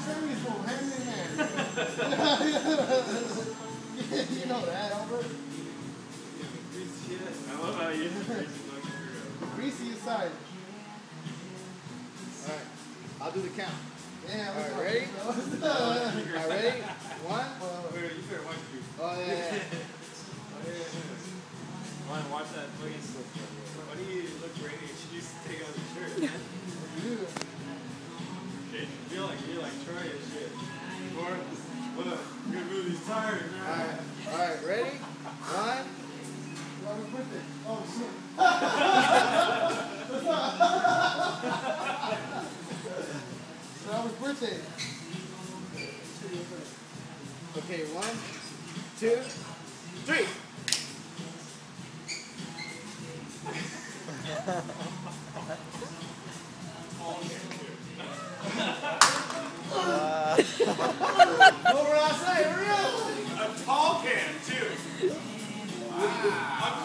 mismo, handyman. You know that, Albert? I love how you Greasy side. Alright, I'll do the count. Yeah, Alright, ready? Alright, ready? One. Wait, you better watch me. Oh, yeah. Watch that fucking stuff. Why do you look rainy? You should just take off your shirt. You're like Troy and shit. Or, what up? You're gonna move these tires, man. Alright, ready? One. Robert birthday. Oh, shit. Robert's birthday. Okay, 1, 2, 3. Over outside, real. A tall can, too. Wow.